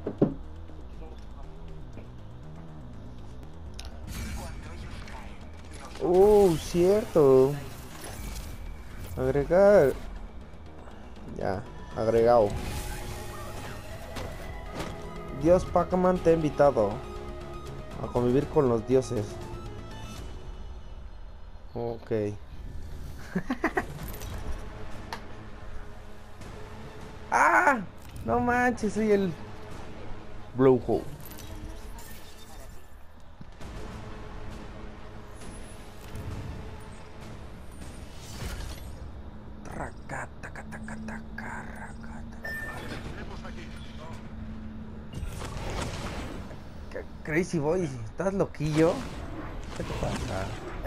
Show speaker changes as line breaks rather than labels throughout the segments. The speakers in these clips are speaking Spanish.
Cierto. Agregar. Ya, agregado. Dios Pac-Man te ha invitado a convivir con los dioses. Ok. ¡Ah! No manches, soy el Blowhole. Crazy Boy, ¿estás loquillo? ¿Qué te pasa?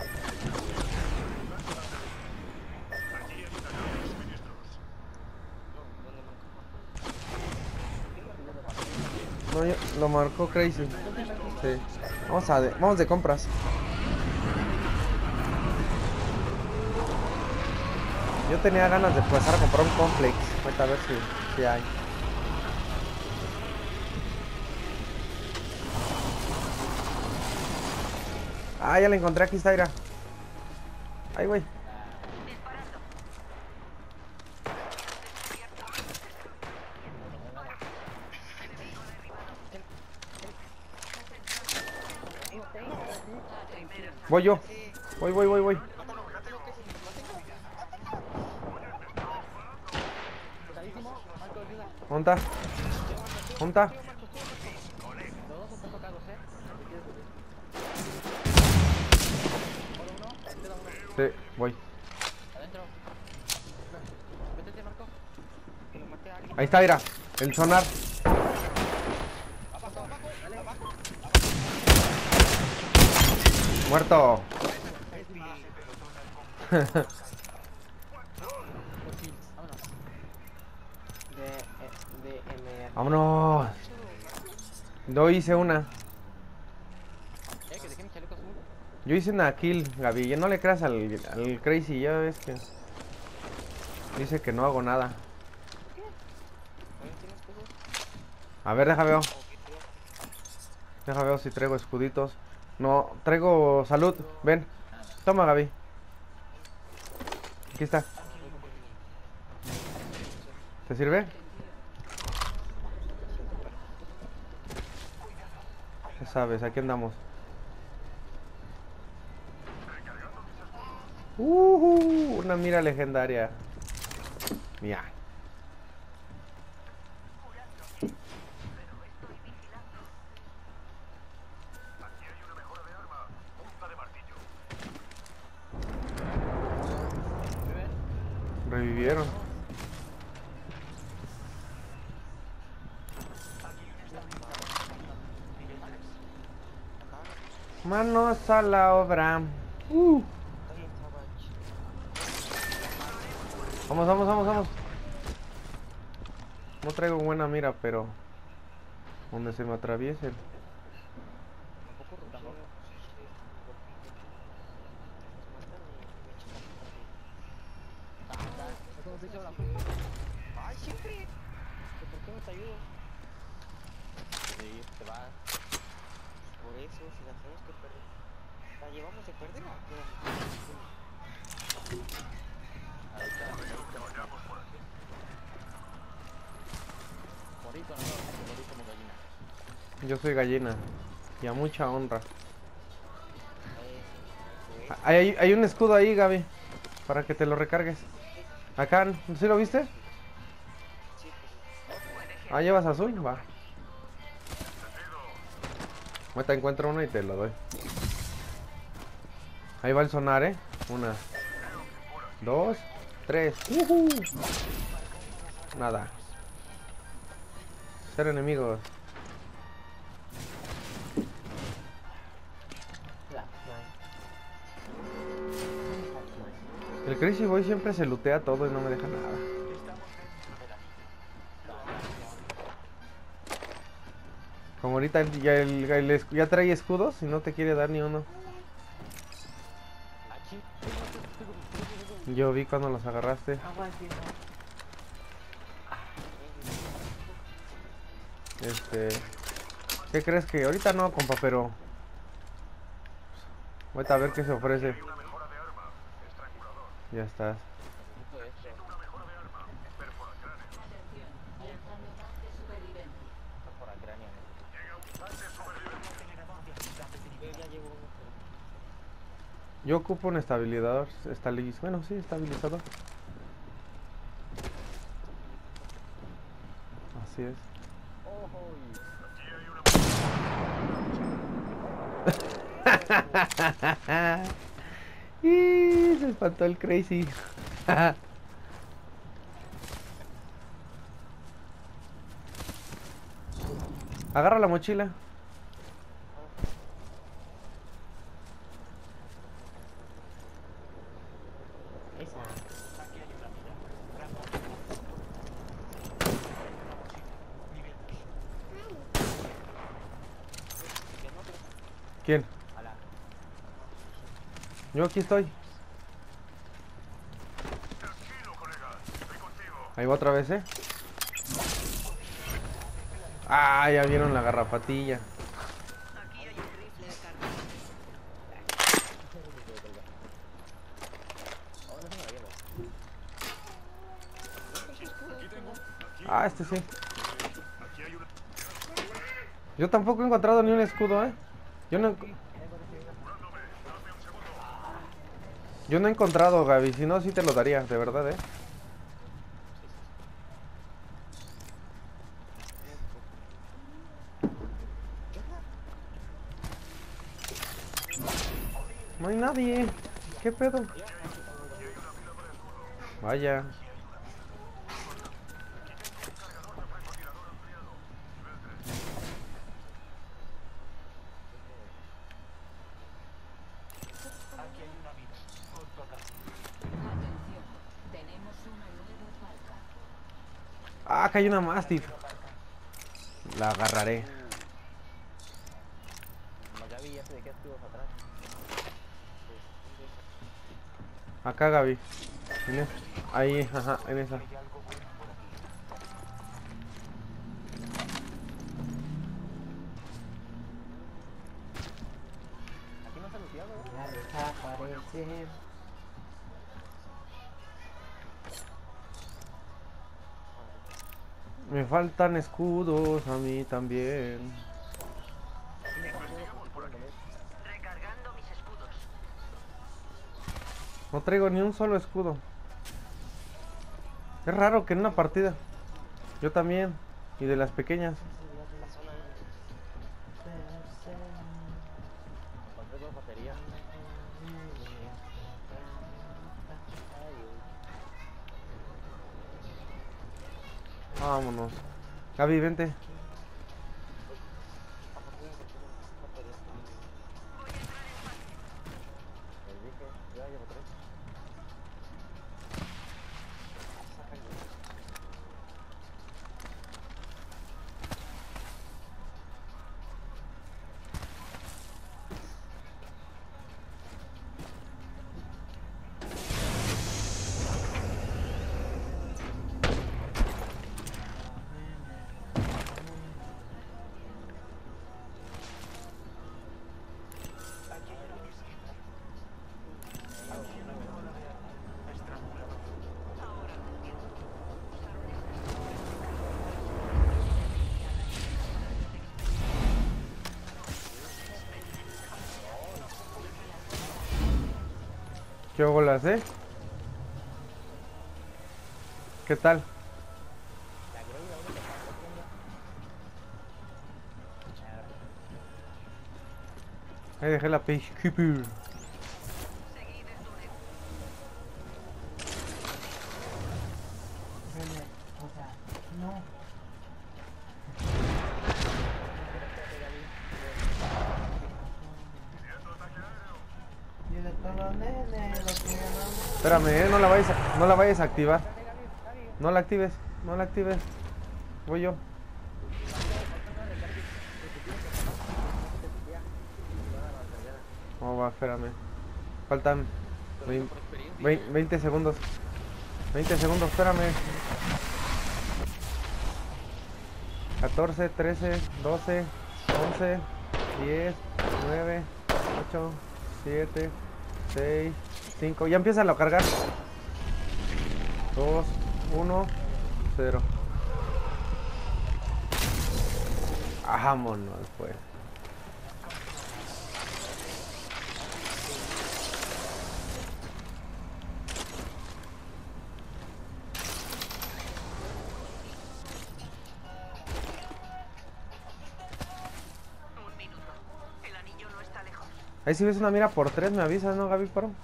No, lo marcó Crazy. Sí. Vamos de compras. Yo tenía ganas de pasar a comprar un complex. Ahorita a ver si hay. Ah, ya la encontré, aquí está, Ira. Ay, güey. Voy yo. Voy. ¿Dónde está? Sí, voy. Ahí está, Ira. El sonar. Muerto. Vámonos. Yo hice una. Yo hice una kill, Gaby. Ya no le creas al Crazy, ya ves que dice que no hago nada. A ver, deja veo si traigo escuditos. No, traigo salud. Ven, toma, Gaby. Aquí está. ¿Te sirve? Ya sabes, aquí andamos. Una mira legendaria. Mía. Revivieron. Manos a la obra. Vamos. No traigo buena mira, pero donde se me atraviesen.
Ay, siempre. ¿Por qué no te ayudo? Sí, te vas. Por eso, si la tenemos que perder. ¿La llevamos de perder o qué? Ahí está. Morí con honor, morí como gallina.
Yo soy gallina. Y a mucha honra. Hay un escudo ahí, Gaby. Para que te lo recargues. Acá, ¿sí lo viste? Ah, ¿llevas azul? Va. Ahorita encuentro uno y te lo doy. Ahí va el sonar, ¿eh? 1, 2, 3. Nada. Ser enemigos. El Crazy Boy siempre se lootea todo y no me deja nada. Como ahorita ya trae escudos y no te quiere dar ni uno. Yo vi cuando los agarraste. ¿Qué crees que ahorita no, compa? Pero ahorita a ver qué se ofrece. Ya estás.
Necesito esto. Corporacráneo necesito. Yo ya llevo uno, pero
Yo ocupo un estabilizador. Bueno, sí, estabilizador. Así es.
¡ojo!
Y se espantó el crazy. Agarra la mochila.
Esa.
¿Quién?
Ala.
Yo aquí estoy. Ahí va otra vez, ¿eh? Ah, ya vieron la garrapatilla. Ah, este sí. Yo tampoco he encontrado ni un escudo, ¿eh? Yo no he encontrado, Gaby. Si no, sí te lo daría, de verdad, ¿eh? No hay nadie. ¿Qué pedo? Vaya. Ah, acá hay una Mastiff. La agarraré.
Ya vi, ya sé de qué activos atrás.
Acá, Gaby. Ahí, ajá, en esa.
Aquí no se looteado, ¿eh?
Ya desaparece.
Me faltan escudos a mí también.
Recargando mis escudos.
No traigo ni un solo escudo. Es raro que en una partida. Yo también. Y de las pequeñas.
La zona. Encontré 2 baterías.
Vámonos. Gaby, vente.
Les dije, ya llevo 3.
¿Qué bolas, ¿Qué tal? Ahí dejé la Peacekeeper.
O sea, no. Y de todos los nenes, los que llamamos.
Espérame, no la vayas a activar. No la actives, no la actives. Voy yo. Oh, va, espérame. Faltan 20 segundos. 20 segundos, espérame. 14, 13, 12, 11, 10, 9, 8, 7, 6, 5. Ya empieza a cargar. 2, 1, 0. Vámonos, pues.
Un minuto. El anillo no está lejos.
Ahí si ves una mira por 3 me avisas, ¿no, Gaby? Paro.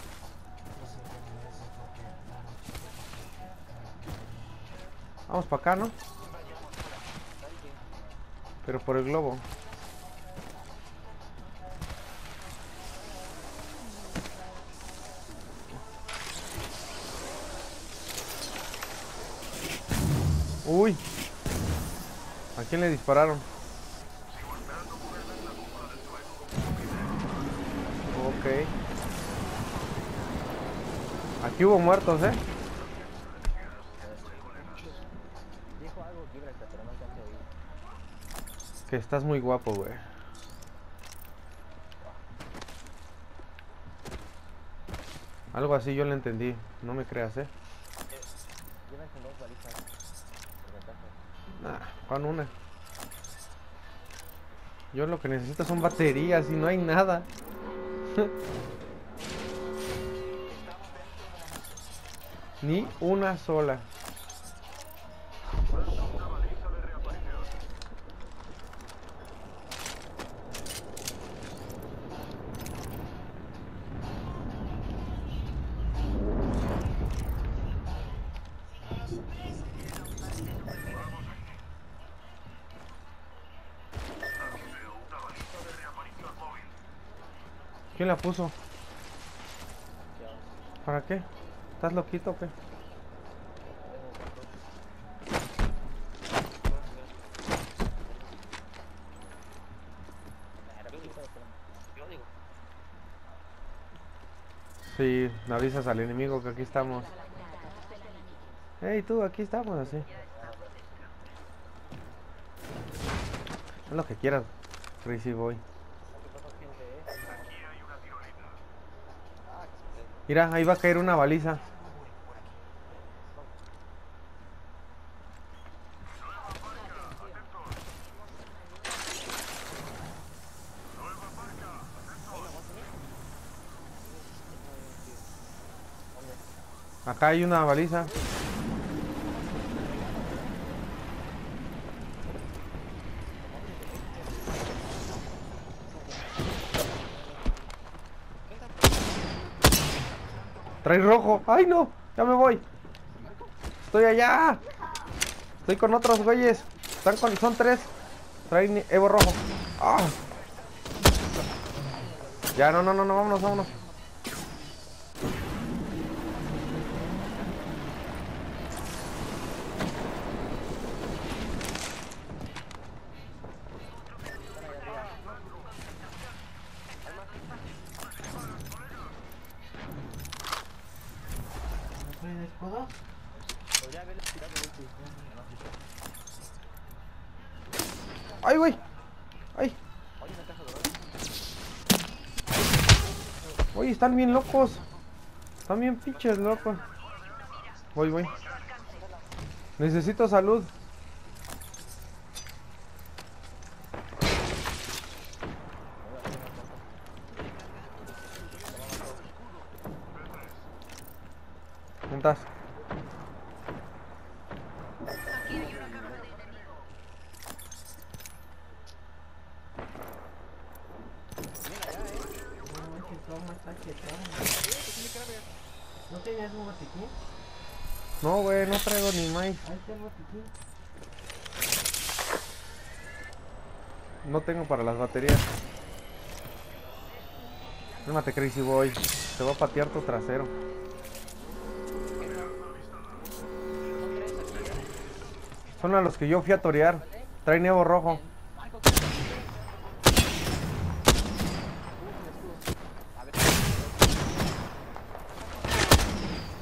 Vamos para acá, ¿no? Pero por el globo. Uy. ¿A quién le dispararon? Ok. Aquí hubo muertos, ¿eh?
Dijo algo Gibraltar, pero no alcancé a oír.
Que estás muy guapo, güey. Algo así yo le entendí. No me creas, ¿eh?
Llevan con 2 balizas. Por ventaja.
Nah, con una. Yo lo que necesito son baterías y no hay nada. Ni una sola. ¿Quién la puso? ¿Para qué? ¿Estás loquito o qué?
Yo digo.
Sí, me avisas al enemigo que aquí estamos. Hey, tú, aquí estamos, así. Haz lo que quieras, Crazy Boy. Mira, ahí va a caer una baliza. Acá hay una baliza. Trae rojo. ¡Ay, no! Ya me voy. Estoy allá. Estoy con otros güeyes. Son 3. Traen Evo rojo. ¡Ah! Ya, no, vámonos, vámonos.
¿El escudo?
Podría haberle tirado ulti.
¡Ay, güey! ¡Ay!
Oye, una caja dorada.
Oye, están bien locos. Están bien pinches locos. Voy. Necesito salud. ¿Dónde estás?
Aquí hay una caja de enemigo.
No manches, toma, está chetón. ¿No tenías un botiquín?
No, güey, no traigo ni más.
Ahí está el botiquín.
No tengo para las baterías. Cálmate, Crazy Boy. Te voy a patear tu trasero. Son a los que yo fui a torear. Traen Evo rojo.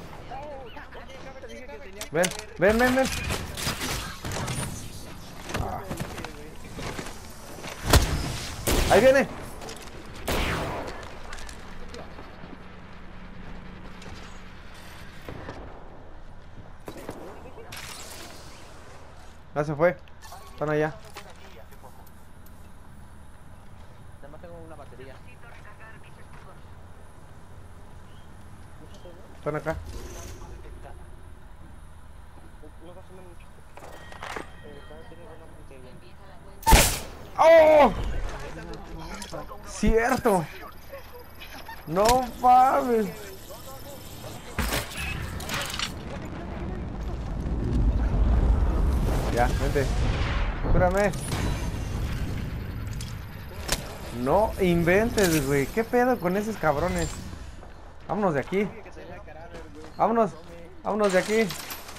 Ven. Ahí viene. Ya se fue. Están allá.
Además tengo una batería.
Están acá.
No consume mucho. Tiene buena puntería.
¡Oh! Cierto. No mames. Ya, vente. Espérame. No inventes, güey. ¿Qué pedo con esos cabrones? Vámonos de aquí. Vámonos. Vámonos de aquí.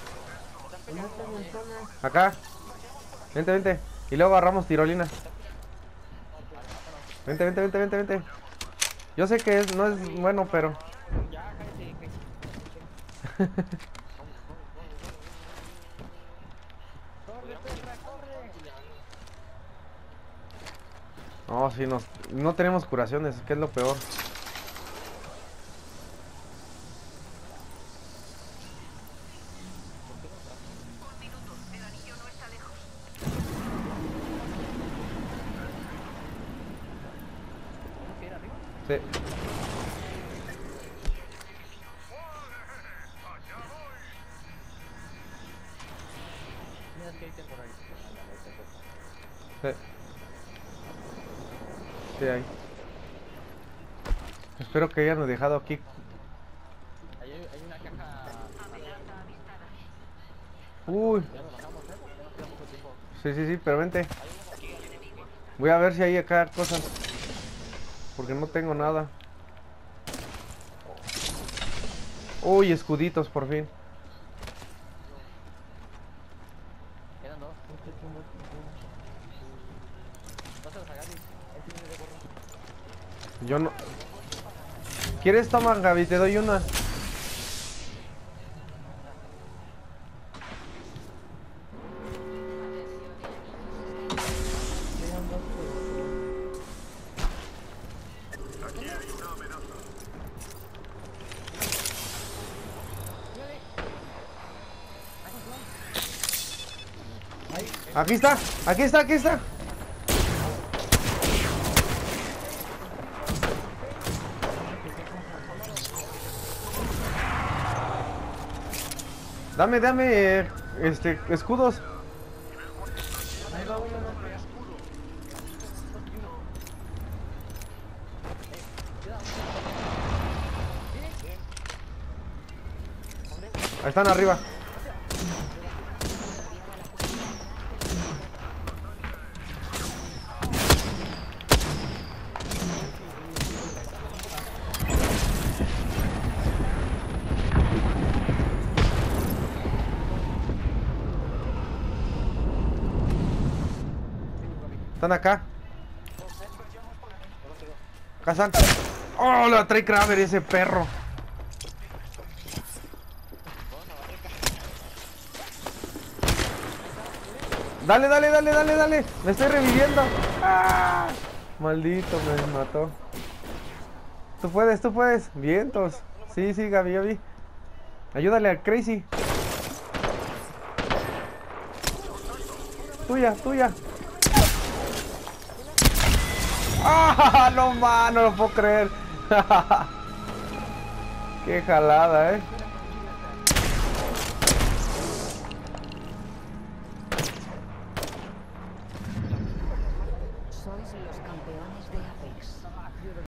Acá. Vente, vente. Y luego agarramos tirolina. Vente, vente, vente, vente, vente. Yo sé que no es bueno, pero...
Ya, cállate.
No, sí, no tenemos curaciones, que es lo peor.
El anillo no está lejos.
Sí.
Mira que hay temporal.
Sí. Sí, ahí. Espero que hayan dejado aquí.
Hay una caja.
Amenaza avistada.
Uy.
Ya nos bajamos, ¿eh? Ya nos queda mucho tiempo.
Sí, sí, sí, pero vente. Voy a ver si hay acá cosas. Porque no tengo nada. Uy, escuditos, por fin.
Quedan dos. No se los agarres. Él tiene de gorro.
Yo no... ¿Quieres? Toma, Gaby, te doy una. Aquí está, aquí está, aquí está. Dame, escudos.
Ahí va uno.
Ahí están arriba. Están acá. Acá están. Oh, la trae Kraber ese perro. Dale, dale, dale, dale, dale. Me estoy reviviendo. ¡Ah! Maldito, me mató. Tú puedes, tú puedes. Vientos. Sí, sí, Gaby, ya vi. Ayúdale al Crazy. Tuya, tuya. ¡Ah! No, man, no lo puedo creer. Qué jalada,
Sois los campeones de Apex.